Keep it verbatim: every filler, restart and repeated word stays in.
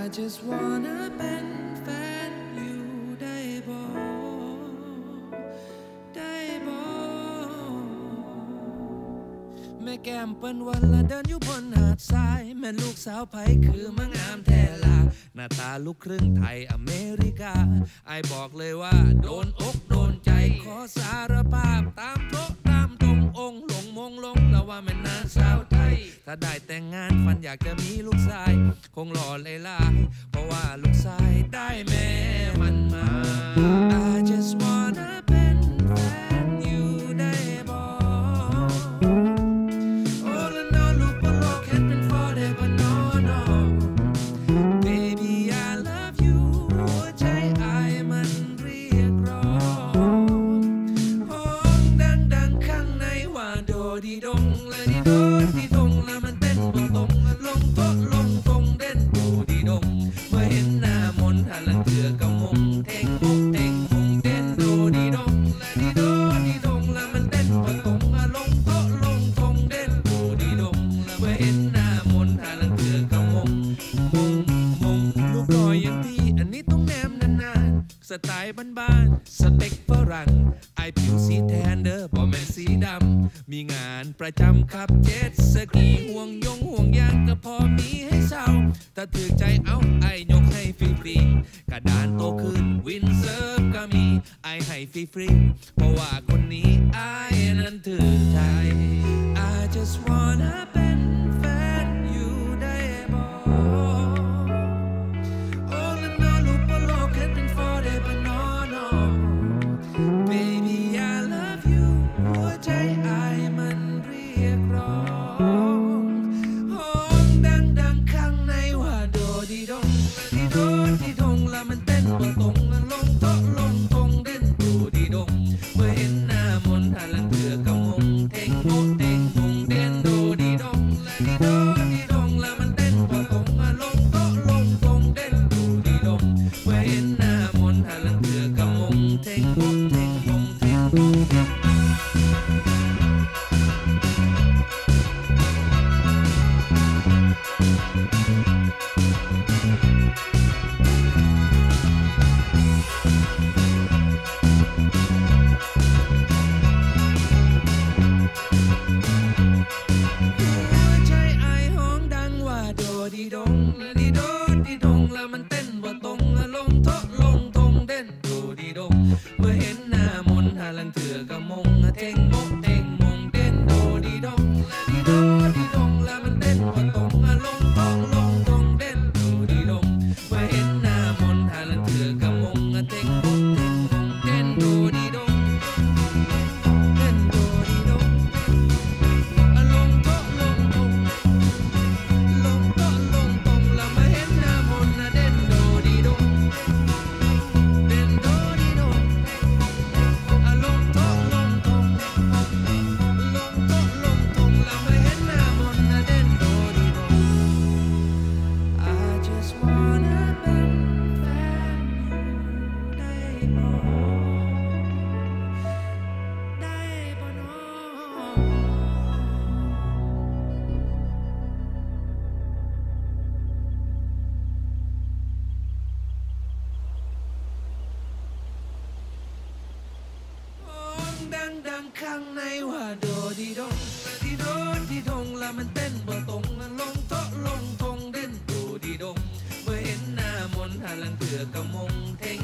just wanna เป็นแฟนอยู่ได้บ่ได้บ่แม่แก้มเปิ้นวันละเดินอยู่บนหาดทรายแม่ลูกสาวไผคือมางามแท้ล่ะหน้าตาลูกครึ่งไทยอเมริกาไอบอกเลยว่าโดนอกโดนใจขอสารภาพตามโต๊ะตามตรงองค์หลงมงลงแล้วว่าแม่นางสาวไทยถ้าได้แต่งงานฝันอยากจะมีลูกชายคงหล่อเลยล่ะเพราะว่าลูกชายได้แม่มันมา I just wanna เป็นแฟนอยู่ได้บ่ All in all ลูกบ่โลกเห็นเป็น forever no no Baby I love you หัวใจอายมันเรียกร้องห้องดังๆข้างในว่าโดดีดงและดีโดดีดงและมันเต้นบ่ตรงลงโต๊ะลงตรงเด่นดูดีดงเมื่อเห็นหน้ามนต์หันหลังเถือกะมงเท่งมุกเท่งมงเด่นดูดีดงและดีโดดีดงและมันเต้นบ่ตรงลงโต๊ะลงตรงเด่นดูดีดงเมื่อเห็นหน้ามนต์หันหลังเถือกะมงมงมงลูกลอยอย่างพี่อันนี้ต้องแนมนานๆสไตล์บ้านๆสเต็กฝรั่งไอผิวสีแทนเด้อบ่แม่นสีดำมีงานประจำขับเจ็ตสกีห่วงยงห่วงยางก็พอมีให้เศร้าถ้าถือใจเอาไอยกให้ฟรีๆกระดานโตขึ้นวินเซิร์ฟก็มีไอให้ฟรีๆเพราะว่าคนนี้ไอนั้นถือใจ I just wanna เป็นแฟนอยู่ได้บ่ All in all ลูกบ่โลกเห็นเป็น forever no no Baby I love you หัวใจอายมันเรียกร้องห้องดังๆข้างในว่าโดดีดงดีโดดีดงแล้วมันเต้นบ่ตรงลงโต๊ะลงตรงเด่นดูดีดงเมื่อเห็นหน้ามนต์หันหลังเถือกะมงเท่งโมเท่งมงเด่นดูดีดงดีโดดีดงแล้วมันเต้นบ่ตรงลงโต๊ะลงตรงเด่นดูดีดงเมื่อเห็นหน้ามนต์หันหลังเถือกะมงเท่งโมเท่งมงเท่งมงดีดงดีโดดีดงแล้วมันเต้นบ่ตรงลงโต๊ะลงตรงเด่นดูดีดงเมื่อเห็นหน้ามนต์หันหลังเถือกะมงเท่งมงเท่งมงเด่นดูดีดงดีโดดีดงแล้วมันเต้นบ่ตรงลงโต๊ะลงตรงเด่นดูดีดงเมื่อเห็นหน้ามนต์หันหลังเถือกะมงเท่งมงเท่งมงเด่นดูดีดงเด่นดูดีดงลงโต๊ะลงตรงลงโต๊ะลงตรงแล้วมาเห็นหน้ามนต์เด่นดูดีดงเด่นดูดีดงลงโต๊ะลงตรงลงโต๊ะลงตรงแล้วมาเห็นหน้ามนต์เด่นดูดีดง I just wanna เป็นแฟนอยู่ได้บ่ได้บ่น้อดังๆข้างในว่าโดดีดงดีโดดีดงแล้วมันเต้นบ่ตรงลงโต๊ะลงตรงเด่นดูดีดงเมื่อเห็นหน้ามนต์หันหลังเถือกะมงเท่ง